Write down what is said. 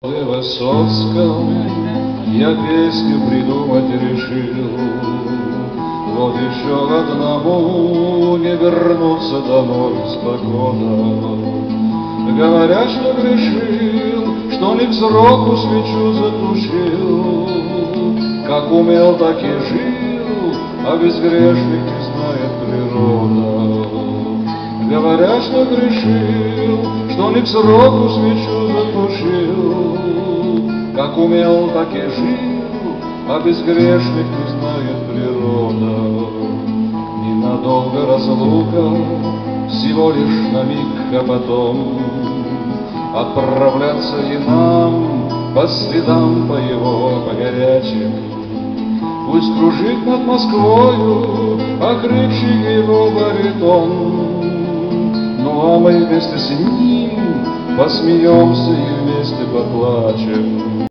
И Высоцком я песню придумать решил. Вот еще одному не вернуться домой спокойно. Говорят, что грешил, что не к сроку свечу затушил. Как умел, так и жил, а безгрешных не знает природа. Говорят, что грешил, что не к сроку свечу затушил. Как умел, так и жил, а безгрешных не знает природа. Ненадолго разлука, всего лишь на миг, а потом отправляться и нам по следам по его, по горячим. Пусть кружит над Москвою окрепший его баритон. Ну а мы вместе с ним посмеемся и вместе поплачем.